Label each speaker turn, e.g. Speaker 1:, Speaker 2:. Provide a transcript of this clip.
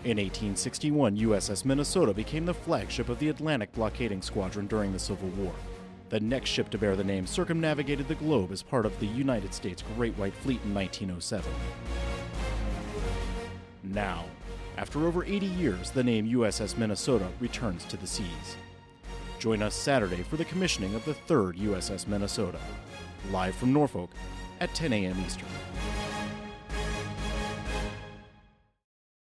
Speaker 1: In 1861, USS Minnesota became the flagship of the Atlantic blockading squadron during the Civil War. The next ship to bear the name circumnavigated the globe as part of the United States Great White Fleet in 1907. Now, after over 80 years, the name USS Minnesota returns to the seas. Join us Saturday for the commissioning of the third USS Minnesota, live from Norfolk at 10 a.m. Eastern.